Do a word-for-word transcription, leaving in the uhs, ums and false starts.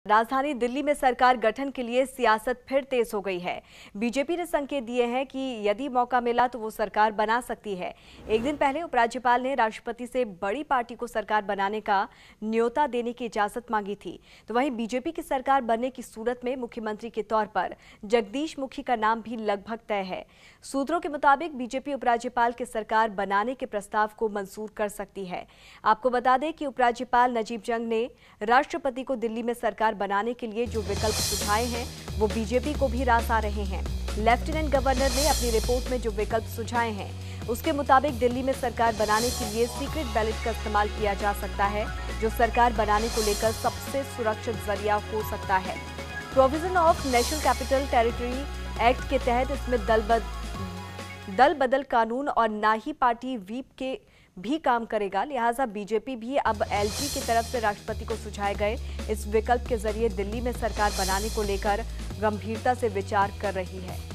राजधानी दिल्ली में सरकार गठन के लिए सियासत फिर तेज हो गई है। बीजेपी ने संकेत दिए हैं कि यदि मौका मिला तो वो सरकार बना सकती है। एक दिन पहले उपराज्यपाल ने राष्ट्रपति से बड़ी पार्टी को सरकार बनाने का न्योता देने की इजाजत मांगी थी। तो वहीं बीजेपी की सरकार बनने की सूरत में मुख्यमंत्री के तौर पर जगदीश मुखी का नाम भी लगभग तय है। सूत्रों के मुताबिक बीजेपी उपराज्यपाल के सरकार बनाने के प्रस्ताव को मंजूर कर सकती है। आपको बता दें कि उपराज्यपाल नजीब जंग ने राष्ट्रपति को दिल्ली में सरकार बनाने के लिए जो विकल्प सुझाए हैं वो बीजेपी को भी रास आ रहे हैं। लेफ्टिनेंट गवर्नर ने अपनी रिपोर्ट में जो विकल्प सुझाए हैं उसके मुताबिक दिल्ली में सरकार बनाने के लिए सीक्रेट बैलेट का इस्तेमाल किया जा सकता है, जो सरकार बनाने को लेकर सबसे सुरक्षित जरिया हो सकता है। Provision of national capital territory act के तहत इसमें दल बद, दल बदल कानून और ना ही पार्टी व्हीप के भी काम करेगा। लिहाजा बीजेपी भी अब एलजी की तरफ से राष्ट्रपति को सुझाए गए इस विकल्प के जरिए दिल्ली में सरकार बनाने को लेकर गंभीरता से विचार कर रही है।